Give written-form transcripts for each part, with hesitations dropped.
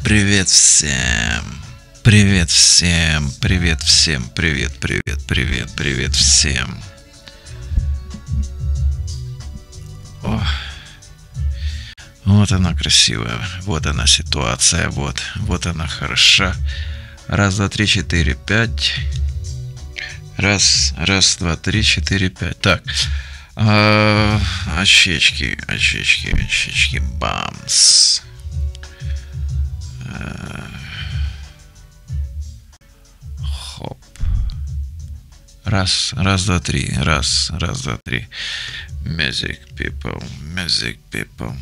Привет всем! Привет всем! Привет всем! Привет, привет, привет, привет всем! О, вот она красивая, вот она ситуация, вот она хороша. Раз, два, три, четыре, пять. Раз, два, три, четыре, пять. Так. Очечки, бамс. Хоп. Раз, два, три. Раз, два, три. Music people. Music people.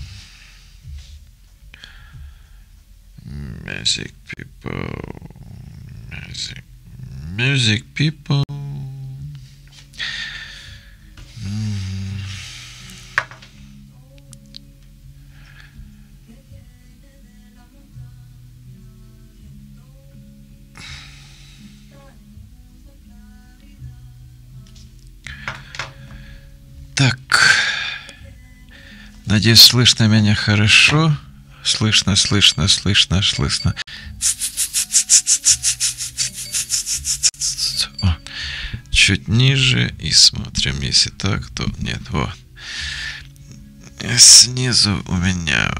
Music people. Так, надеюсь, слышно меня хорошо. Слышно. О, чуть ниже и смотрим, если так, то нет. Вот. Снизу у меня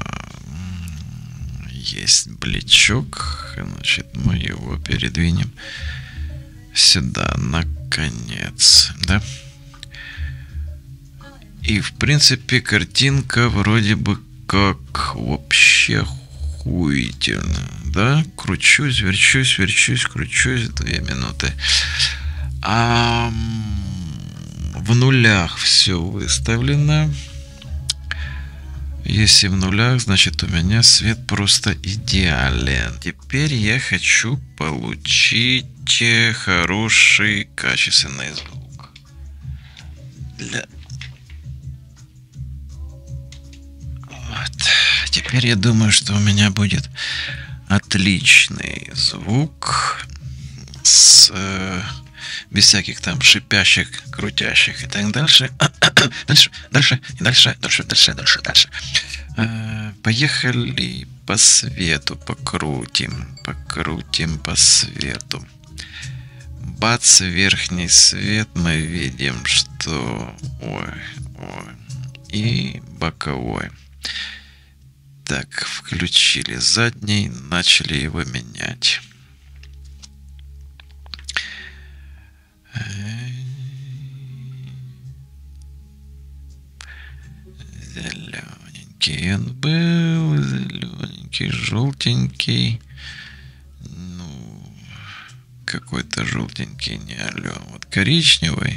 есть бличок, значит, мы его передвинем сюда, наконец, да? И, в принципе, картинка вроде бы как вообще охуительно, да? Кручусь, верчусь, кручусь 2 минуты. А в нулях все выставлено. Если в нулях, значит, у меня свет просто идеален. Теперь я хочу получить хороший, качественный звук. Теперь я думаю, что у меня будет отличный звук без всяких там шипящих, крутящих и так дальше. Дальше. Поехали по свету, покрутим по свету. Бац, верхний свет, мы видим, что и боковой. Так, включили задний, начали его менять. Зелененький он был, зелененький, желтенький. Ну, какой-то желтенький, не алё. Вот коричневый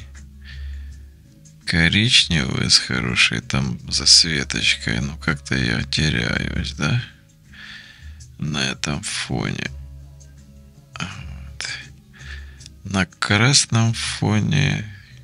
с хорошей там засветочкой. Ну, как-то я теряюсь, да? На этом фоне. Вот. На красном фоне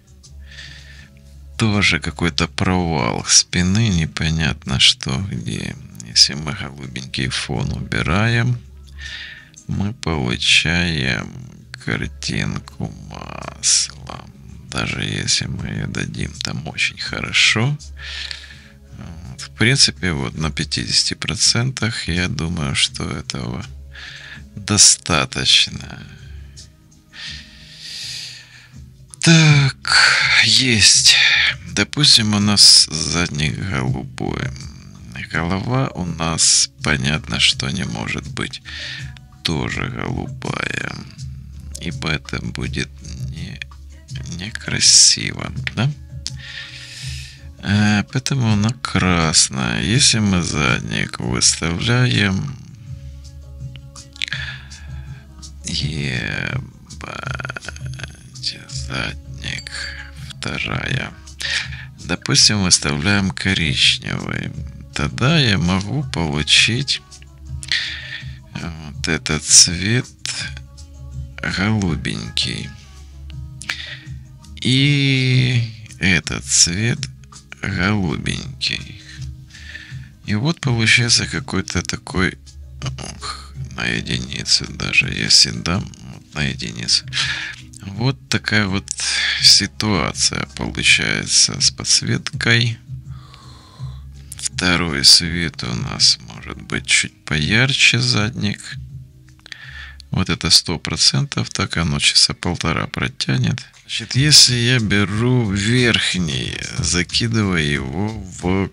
тоже какой-то провал спины. Непонятно что, где. Если мы голубенький фон убираем, мы получаем картинку маслом. Даже если мы ее дадим там очень хорошо. В принципе, вот на 50% я думаю, что этого достаточно. Так, есть. Допустим, у нас задник голубой. Голова у нас, понятно, что не может быть тоже голубая. Ибо это будет некрасиво, да? Поэтому она красная. Если мы задник выставляем, задник, вторая. Допустим, выставляем коричневый. Тогда я могу получить вот этот цвет голубенький. И этот цвет голубенький. И вот получается какой-то такой на единицу, даже если дам вот на единицу. Вот такая вот ситуация получается с подсветкой. Второй свет у нас может может быть чуть поярче задник. Вот это 100%, так оно часа полтора протянет. Значит, если я беру верхний, закидываю его в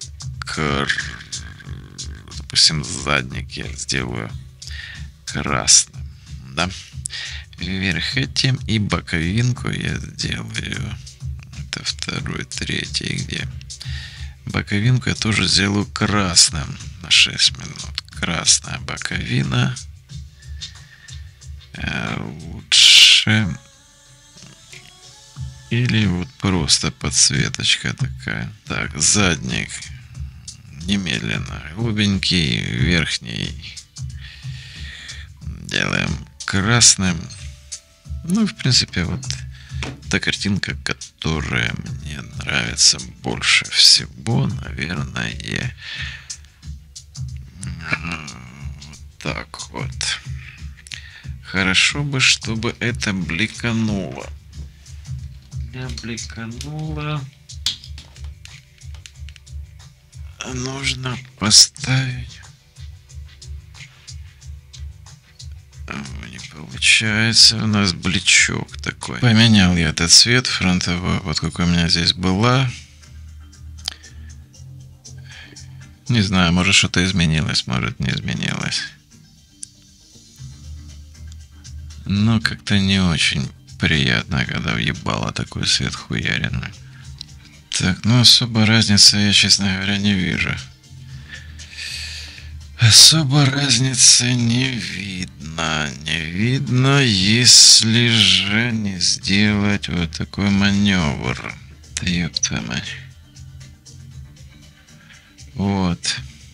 допустим, задник я сделаю красным, да, вверх этим, и боковинку я сделаю, это второй, третий, где боковинку я тоже сделаю красным на 6 минут. Красная боковина. Лучше. Или вот просто подсветочка такая. Так, задник немедленно голубенький, верхний делаем красным. Ну, в принципе, вот та картинка, которая мне нравится больше всего, наверное, вот так вот. Хорошо бы, чтобы это бликануло. Для бликануло нужно поставить. Не получается, у нас бличок такой. Поменял я этот цвет фронтовой, вот какой у меня здесь была. Не знаю, может что-то изменилось, может не изменилось. Но как-то не очень приятно, когда въебало такой свет хуяренный. Так, ну особо разницы я, честно говоря, не вижу. Особо разницы не видно. Не видно, если же не сделать вот такой маневр. Да ёб твою мать. Вот.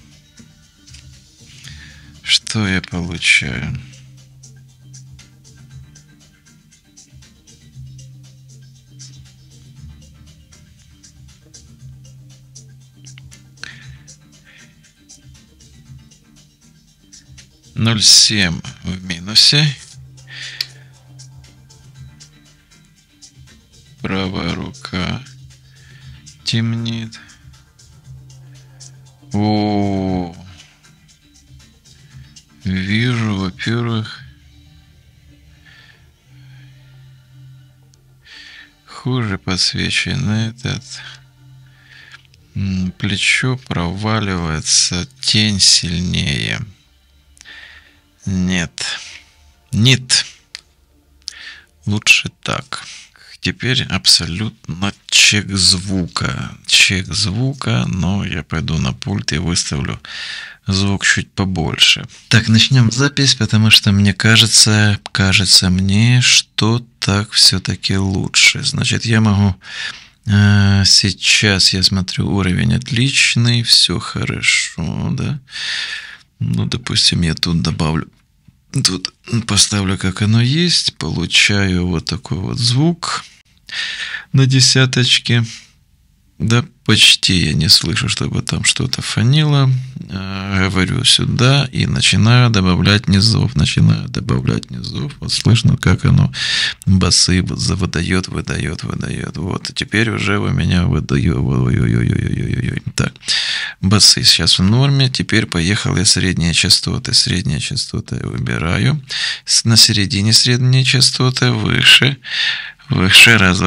Что я получаю? Ноль семь в минусе. Правая рука темнеет. О, вижу, во-первых, хуже подсвечен этот. Плечо проваливается, тень сильнее. Нет. Нет. Лучше так. Теперь абсолютно чек звука. Чек звука, но я пойду на пульт и выставлю звук чуть побольше. Так, начнем запись, потому что мне кажется мне, что так все-таки лучше. Значит, я могу... Сейчас я смотрю, уровень отличный, все хорошо, да. Ну, допустим, я тут добавлю, тут поставлю, как оно есть, получаю вот такой вот звук на десяточке. Да, почти я не слышу, чтобы там что-то фонило. Говорю сюда и начинаю добавлять низов. Вот слышно, как оно басы выдает. Вот. И теперь уже у меня выдает. Ой-ой-ой-ой-ой-ой-ой. Так, басы сейчас в норме. Теперь поехал я средние частоты. Средние частоты выбираю. На середине средние частоты выше. Выше, раз,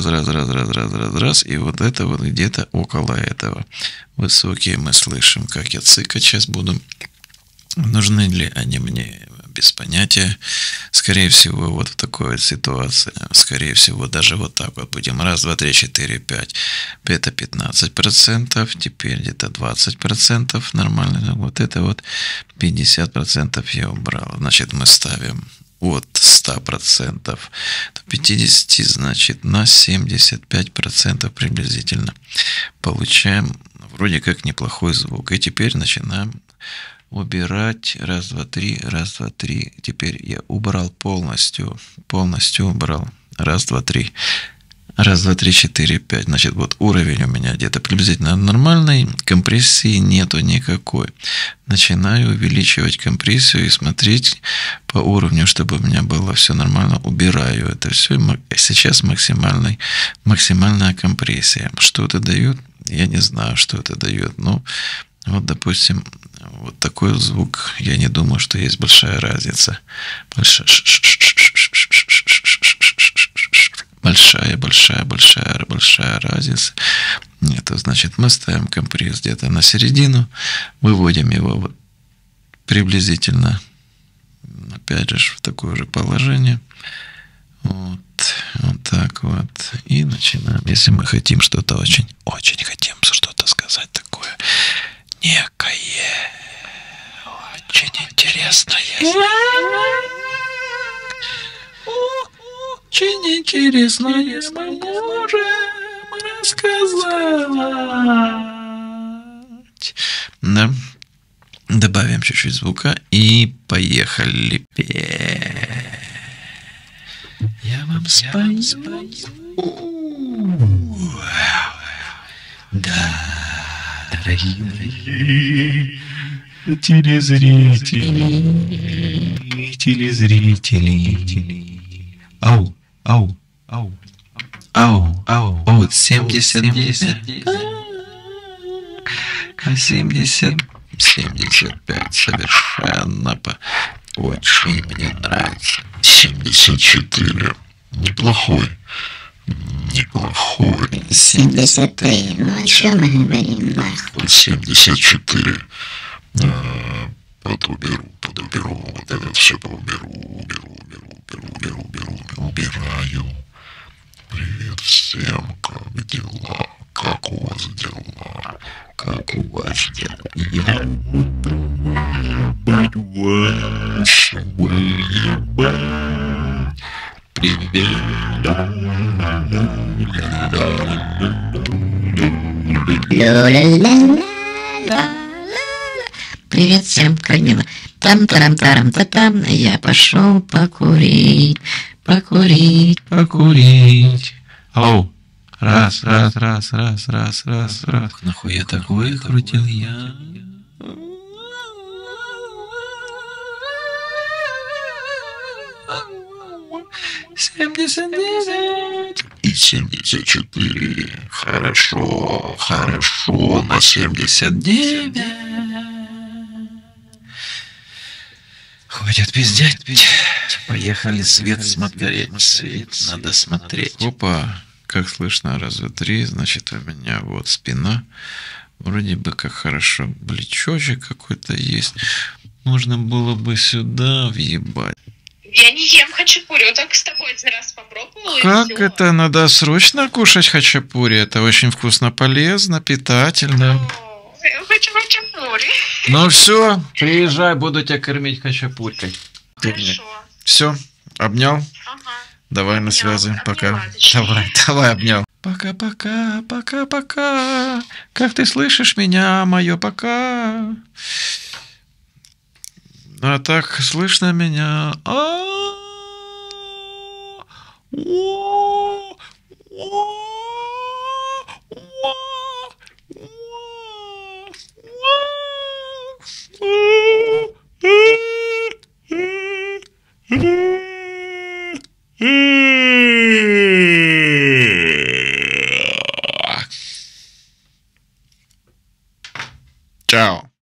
и вот это вот где-то около этого. Высокие мы слышим, как я цикать сейчас буду. Нужны ли они мне, без понятия. Скорее всего, вот в такой вот ситуации, скорее всего, даже вот так вот будем. Раз, два, три, четыре, пять. Это 15%, теперь где-то 20% нормально. Вот это вот 50% я убрал. Значит, мы ставим от 100% до 50%, значит, на 75% приблизительно получаем вроде как неплохой звук. И теперь начинаем убирать. Раз, два, три, раз, два, три. Теперь я убрал полностью убрал. Раз, два, три. Раз, два, три, четыре, пять. Значит, вот уровень у меня где-то приблизительно нормальный. Компрессии нету никакой. Начинаю увеличивать компрессию и смотреть по уровню, чтобы у меня было все нормально. Убираю это все. Сейчас максимальная компрессия. Что это дает? Я не знаю, что это дает. Но Вот, допустим, вот такой звук, я не думаю, что есть большая разница. Большая разница. Это значит, мы ставим компресс где-то на середину, выводим его вот приблизительно, опять же, в такое же положение. Вот так вот. И начинаем. Если мы хотим что-то очень хотим что-то сказать такое некое, очень интересное. Очень интересное мы можем рассказать. Да. Добавим чуть-чуть звука и поехали. Я вам спою. Да, дорогие телезрители. Ау. 79. 75 совершенно очень мне нравится. 74. Неплохой. 73. Ну о чем мы говорим, да? 74. Подуберу, вот это все убираю. Привет всем, как дела? Как у вас дела? Как у вас дела? Я вас улыбаюсь. Привет. Привет всем, как дела? Там-тарам-тарам-та-там. Я пошел покурить. Ау. Раз. Нахуй я так выкрутил я. И 74. Хорошо. На 79. Хватит пиздеть. Поехали свет смотреть. Свет надо смотреть. Опа. Как слышно, раз, два, три. Значит, у меня вот спина. Вроде бы как хорошо. Блечочек какой-то есть. Можно было бы сюда въебать. Я не ем хачапури, вот только с тобой один раз попробовала. Как это? Надо срочно кушать хачапури. Это очень вкусно, полезно, питательно. Я хочу хачапури. Ну все, приезжай, буду тебя кормить хачапурькой. Хорошо. Все, обнял? Ага. Давай на связи. Пока. Давай, обнял. Пока. Как ты слышишь меня, мое пока? А так слышно меня?